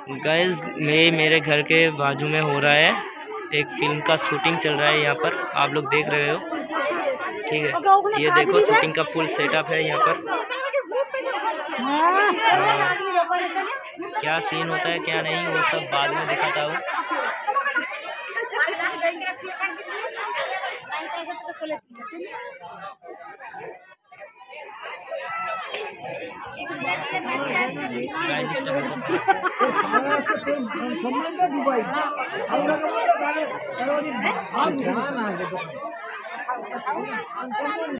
Guys मेरे घर के बाजू में हो रहा है एक फिल्म का शूटिंग चल रहा है। यहाँ पर आप लोग देख रहे हो, ठीक है। ये देखो शूटिंग का फुल सेटअप है यहाँ पर। क्या सीन होता है क्या नहीं वो सब बाद में दिखाता हूँ।